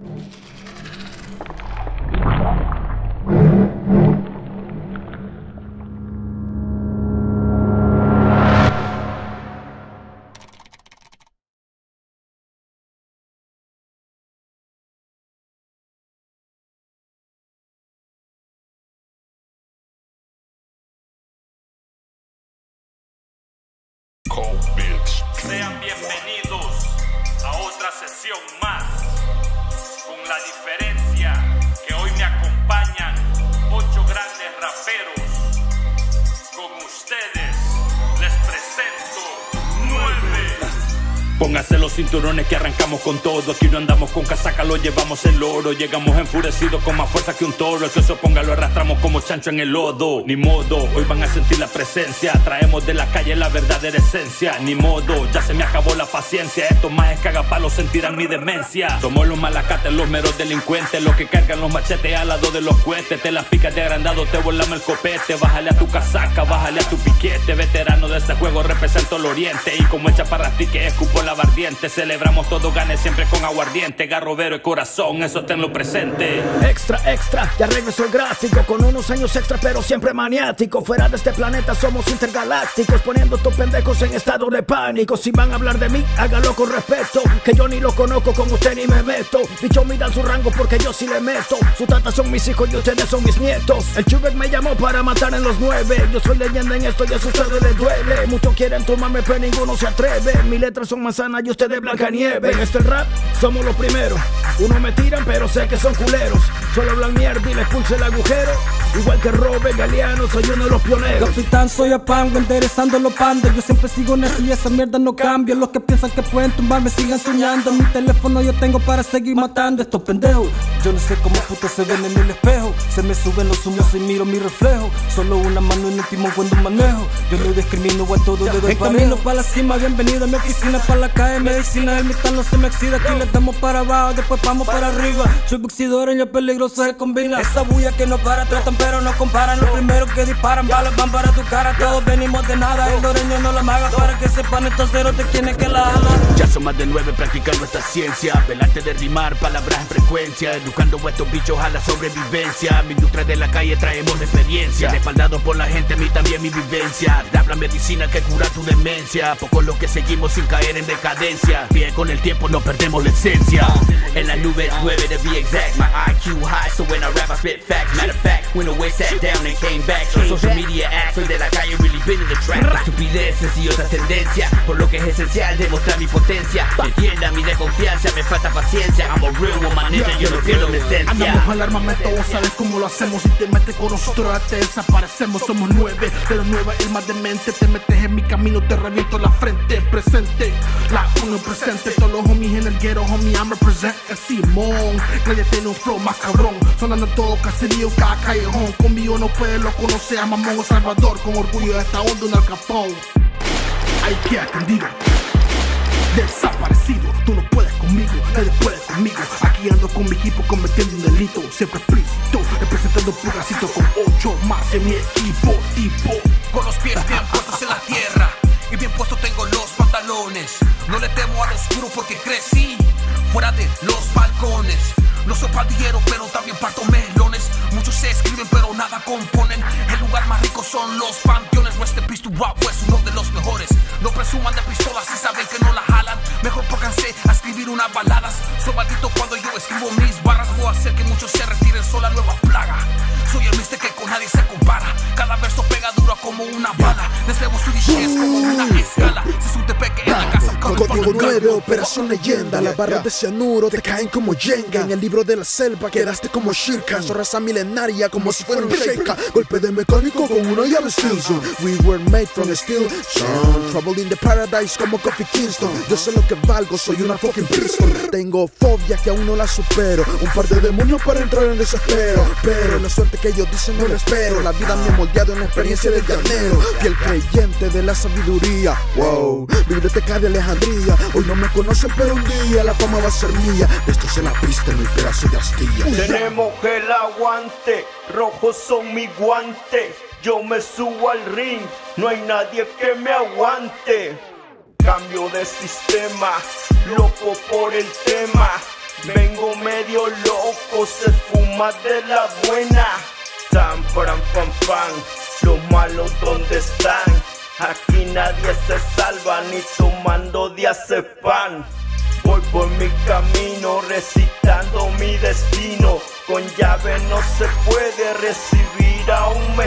Sean bienvenidos a otra sesión más, con la diferencia que hoy me acompañan 8 grandes raperos. Con ustedes les presento 9. Póngase los cinturones que arrancamos con todo. Aquí no andamos con casaca, lo llevamos el oro. Llegamos enfurecidos con más fuerza que un toro. El que se oponga lo arrastramos como chancho en el lodo. Ni modo, hoy van a sentir la presencia. Traemos de la calle la verdadera esencia. Ni modo, ya se me acabó la paciencia. Estos más cagapalos sentirán mi demencia. Somos los malacates, los meros delincuentes, los que cargan los machetes al lado de los cohetes. Te las picas de agrandado, te volamos el copete. Bájale a tu casaca, bájale a tu piquete. Veterano de este juego, represento el oriente. Y como echa para ti que escupo la bardiente, celebramos todo gane siempre con aguardiente. Garrobero y corazón, eso tenlo presente. Extra, extra, ya regresó el gráfico. Con unos años extra pero siempre maniático. Fuera de este planeta somos intergalácticos, poniendo estos pendejos en estado de pánico. Si van a hablar de mí, hágalo con respeto, que yo ni lo conozco, con usted ni me meto. Bicho, midan su rango porque yo sí le meto. Sus tatas son mis hijos y ustedes son mis nietos. El Chubek me llamó para matar en los 9. Yo soy leyenda en esto y eso a ustedes les duele. Muchos quieren tomarme pero ninguno se atreve. Mis letras son manzanas y ustedes Blancanieve. En este rap somos los primeros. Unos me tiran pero sé que son culeros. Solo hablan mierda y les pulse el agujero. Igual que Robert Galeano, soy uno de los pioneros. Capitán, soy a Pango, enderezando los pandos. Yo siempre sigo en eso y esa mierda no cambia. Los que piensan que pueden tumbarme sigan soñando. Mi teléfono yo tengo para seguir matando estos pendejos. Yo no sé cómo putos se ven en el espejo. Se me suben los humos y miro mi reflejo. Solo una mano en el timón cuando manejo. Yo no discrimino a todo dedo de camino para la cima, bienvenido a mi oficina. Para la calle, medicina, el metal no se me excita. Aquí le damos para abajo, después vamos para arriba. Soy boxeador y el peligroso se combina. Esa bulla que no para, tratan pero no comparan. Los primeros que disparan, balas van para tu cara. Todos venimos de nada, el loreño no la maga. Para que sepan estos ceros de quienes que la aman. Ya son más de 9 practicando esta ciencia. Velarte de rimar, palabras en frecuencia. Educando a estos bichos a la sobrevivencia. Mi industria de la calle traemos experiencia. Respaldado por la gente, a mí también mi vivencia. Rap la medicina que cura tu demencia. Pocos los que seguimos sin caer en decadencia. Bien con el tiempo no perdemos la esencia. En las nubes 9 to be exact. My IQ high, so when I rap I spit facts. Matter of fact, when the way sat down and came back. On social media acts, soy de la calle, really been in the track. Estupideces y otras tendencias, por lo que es esencial demostrar mi potencia. Entienda mi desconfianza, me falta paciencia. I'm a real one, my nigga, yo no pierdo mi esencia. Andamos al armamento, vos sabes cómo lo hacemos. Si te metes con nosotros te desaparecemos. Somos 9, de los 9 el más demente. Te metes en mi camino, te reviento la frente. Presente, la uno presente. Todos los homies en el ghetto, homie, I'm represent Simón. Nadie tiene un flow más cabrón. Sonando todo caserío, cada callejón. Conmigo no puedes, lo conocer a Mamón o Salvador. Con orgullo de esta onda, un Al Capone. Ahí queda atendido, desaparecido. Tú no puedes conmigo, nadie puede conmigo. Aquí ando con mi equipo cometiendo un delito. Siempre explícito, representando un pugacito con 8 más en mi equipo. Tipo, con los pies bien puestos en la tierra y bien puesto tengo los pantalones. No le temo al oscuro porque crecí fuera de los balcones. No soy pandillero pero también parto melones. Muchos se escriben pero nada componen. El lugar más rico son los panteones. Rest in peace to Rob West, uno de los mejores. No presuman de pistolas si saben que no la jalan. Mejor pónganse a escribir unas baladas. Soy maldito cuando yo escribo mis barras. Voy a hacer que muchos se retiren, soy la nueva plaga. Soy el mister que con nadie se compara. Cada verso pega duro como una bala. Les debo su es como una escala. Si es un tepeque en la casa, Código 9, Operación Leyenda. Las barras de cianuro te caen como Jenga. En el libro de la selva quedaste como Shirka. Soy raza milenaria como si fuera un Sheikah. Golpe de mecánico con una llave Stilson. We were made from steel, son. Trouble in the paradise como Kofi Kingston. Yo sé lo que valgo, soy una fucking prison. Tengo fobia que aún no la supero. Un par de demonios para entrar en desespero. Pero la suerte que ellos dicen no la espero. La vida me ha moldeado en la experiencia del llanero. Fiel creyente de la sabiduría. Wow, biblioteca de Alejandría. Hoy no me conocen pero un día la fama va a ser mía. Esto se la pista en mi pedazo de astilla. Tenemos el aguante, rojos son mis guantes. Yo me subo al ring, no hay nadie que me aguante. Cambio de sistema, loco por el tema. Vengo medio loco, se fuma de la buena. Tan, pam, pam, pam, los malos ¿dónde están? Aquí nadie se salva ni tomando diazepam. Voy por mi camino recitando mi destino. Con llave no se puede recibir, aún me